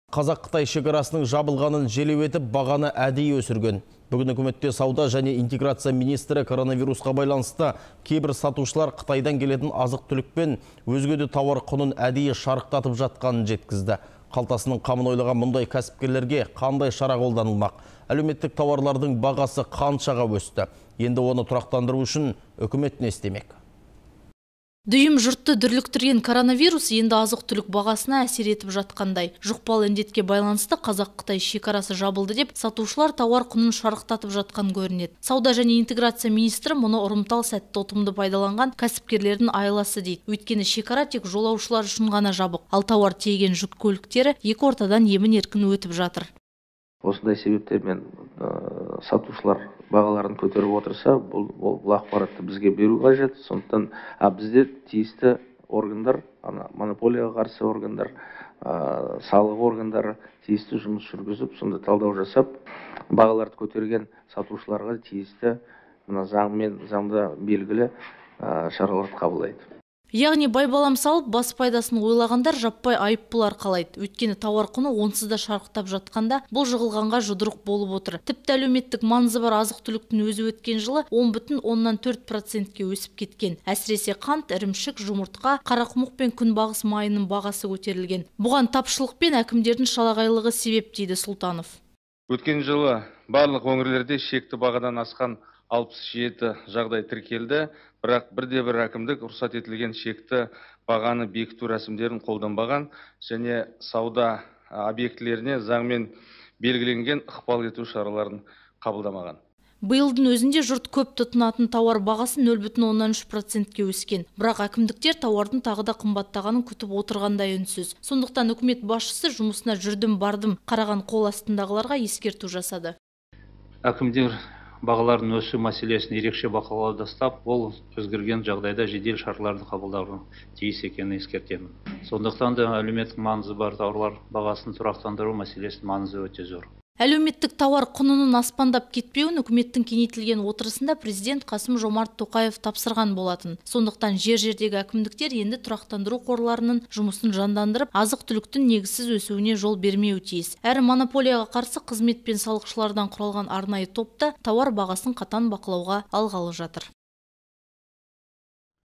Қазақ-Қытай шекарасының жабылғанын желеу етіп, бағаны әдейі өсірген. Бүгін үкіметте сауда және интеграция министрі коронавирусқа байланысты кейбір сатушылар Қытайдан келетін азық-түлік пен өзге де тауар құнын әдейі шарықтатып жатқанын жеткізді. Қалтасының қамын ойлаған мұндай кәсіпкерлерге қандай шара қолданылмақ? Әлеуметтік тауарлардың бағасы қаншаға өсті? Енді оны тұрақтандыру үшін үкімет не істемек? Дүйім жұртты дүрліктірген коронавирус енді азық-түлік бағасына әсер етіп жатқандай. Жұқпалы індетке байланысты Қазақ-Қытай шекарасы жабылды деп, сатушылар тауар құнын шарықтатып жатқан көрінеді. Сауда және интеграция министрі мұны ұрымтал сәтті ұтымды пайдаланған кәсіпкерлердің айласы дейді. Өйткені шекара тек жолаушылар үшін ғана жабық, ал тауар тиеген жүк көліктері екі ортадан емін-еркін өтіп жатыр. Осындай себептермен сатушылар бағаларын көтеріп отырса, бұл ақпаратты бізге беру қажет. Сондықтан бізде тиісті органдар, монополияға қарсы органдар, салық органдары тиісті жұмыс жүргізіп, сонда талдау жасап, бағаларды көтерген сатушыларға тиісті заңда белгілі шараларды қабылдайды. Яғни байбалам салып, бас пайдасын ойлағандар жаппай айыппұл арқалайды. Өйткені тауар құны онсыз да шарықтап жатқанда, бұл жығылғанға жұдырық болып отыр. Тіпті әлеуметтік маңызы бар азық-түліктің өзі өткен жылы 10,4%-ке өсіп кеткен. Әсіресе қант, ірімшік, жұмыртқа, қарақұмық пен күнбағыс майының бағасы көтерілген. Бұған тапшылық пен әкімдердің шалағайлығы себеп дейді Сұлтанов. Өткен жылы барлық өңірлерде шекті бағадан асқан 67 жағдай тіркелді, бірақ бірде-бір әкімдік рұқсат етілген шекті бағаны бекіту рәсімдерін қолданбаған және сауда объектілеріне заңмен белгіленген ықпал ету шараларын қабылдамаған. Биылдың өзінде жұрт көп тұтынатын тауар бағасы 0,13%-ке өскен. Бірақ әкімдіктер тауардың тағы да қымбаттағанын күтіп отырғандай үнсіз. Сондықтан үкімет басшысы жұмысына жүрдім бардым қараған қол астындағыларға ескерту жасады. Әкімдер бағалардың өсу мәселесін ерекше бақылауда ұстап, ол өзгерген жағдайда жедел шараларды қабылдауға тиіс екенін ескертемін. Сондықтан да әлеуметтік маңызы бар тауарлар бағасын тұрақтандыру мәселесінің маңызы өте зор. Әлеуметтік тауар құнының аспандап кетпеуін үкіметтің кеңейтілген отырысында президент Қасым-Жомарт Тоқаев тапсырған болатын. Сондықтан жер-жердегі әкімдіктер енді тұрақтандыру қорларының жұмысын жандандырып, азық-түліктің негізсіз өсуіне жол бермеуі тиіс. Әрі монополияға қарсы қызмет пен салықшылардан құралған арнайы топта тауар бағасын қатаң бақылауға алғалы жатыр.